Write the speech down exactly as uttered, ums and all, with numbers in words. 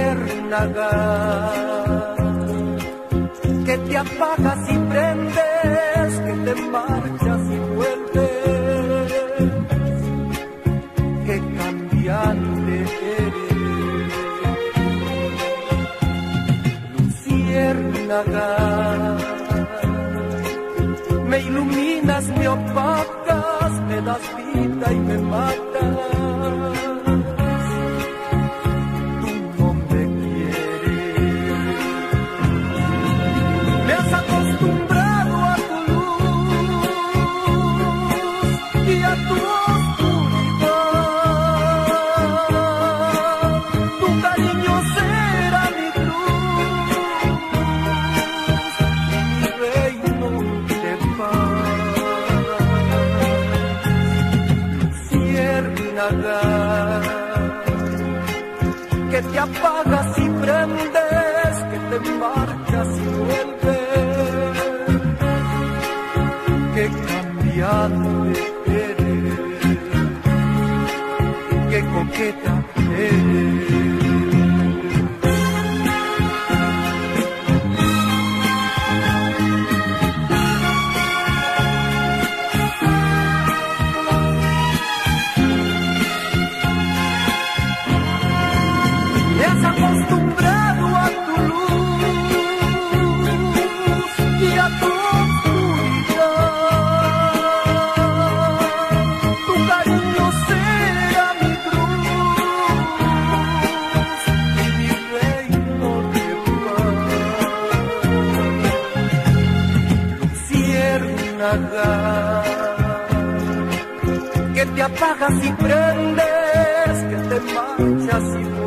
luciérnaga, que te apagas y prendes, que te marchas y vuelves, que cambiante eres. Luciérnaga, me iluminas, me opacas, me das vida y me matas. Tú no me quieres, me has acostumbrado a tu luz y a tu oscuridad. Tu cariño será mi cruz y mi reino de paz. Luciérnaga, que te apagas y prendes, que te marchas y vuelves, que cambiante eres, que coqueta eres. Me has acostumbrado a tu luz y a tu oscuridad. Tu cariño será mi cruz y mi reino de paz. Luciérnaga, que te apagas y prendes, que te marchas y